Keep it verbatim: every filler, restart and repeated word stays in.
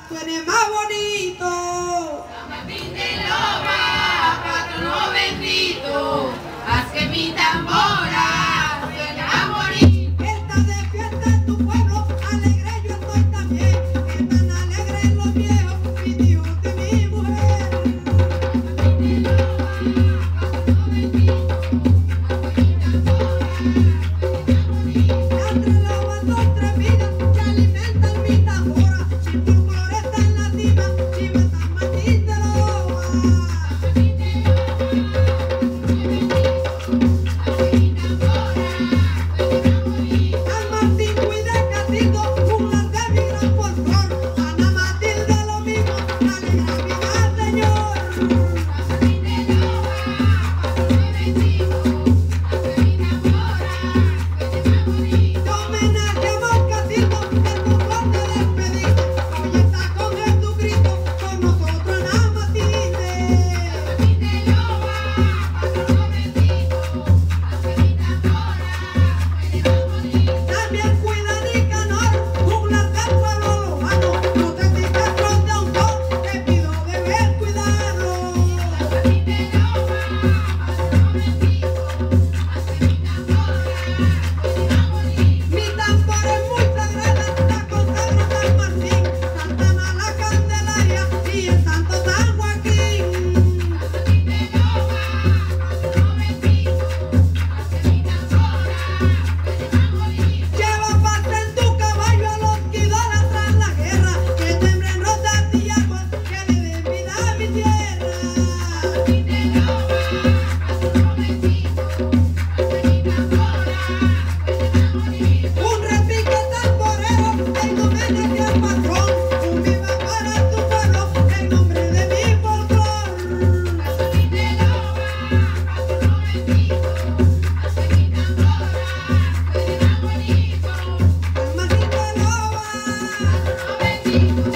suene más bonito. San Martín de Loba, patrono bendito, haz que mi tambora suene a morir. Está de fiesta en tu pueblo, alegre yo estoy también. Están alegres los viejos, mis hijos y mi mujer. San Martín de Loba, patrono bendito, haz que mi tambora suene a morir. Entre los bandos trepidas que alimentan mi tambora. Si por color está en la cima, chiva San Martín de Loba. San Martín de Loba, patrono bendito, haz que mi tambora suene a morir. San Martín cuida casito, un larga mi gran folclor. Ana Matilde lo mismo, alegra vida Señor. San Martín de Loba, patrono bendito, haz que mi tambora suene a morir. Yo homenaje a Marcasito, el folclor de despedida. Hoy está con Jesucristo, con nosotros Ana Matilde. San Martín de Loba, patrono bendito, haz que mi tambora suene a morir. También cuida Nicanor, un larga pueblo lojano. No te digas de un sol, te pido deber cuidarlo. San Martín de Loba, patrono bendito, haz que mi tambora suene a morir. Mi tambora es muy sagrada, la consagro a San Martín, Santana la Candelaria y el Santo San Joaquín. San Martín de Loba, patrono bendito, haz que mi tambora suene a morir. Lleva paz en tu caballo a los que idolatran la guerra, que temblen rosas y aguas, que le den vida a mi tierra. San Martín de Loba, patrono bendito, haz que mi tambora suene a morir. Un repique tamborero en homenaje al patrón, un viva para tu pueblo en nombre de mi folclor. San Martín de Loba, patrono bendito, haz que mi tambora suene a morir. San Martín de Loba. Patrono bendito,